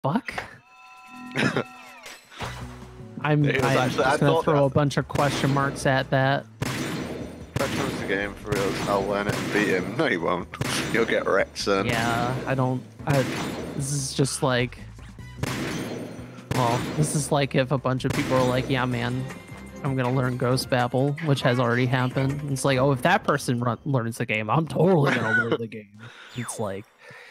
fuck? I'm just gonna throw a bunch of question marks at that. If I chose the game for real, I'll learn it and beat him. No, you won't. You'll get wrecked, son. Yeah, this is just like... Well, this is like if a bunch of people are like, yeah, man, I'm gonna learn Ghost Babel, which has already happened. It's like, oh, if that person learns the game, I'm totally gonna learn the game. It's like,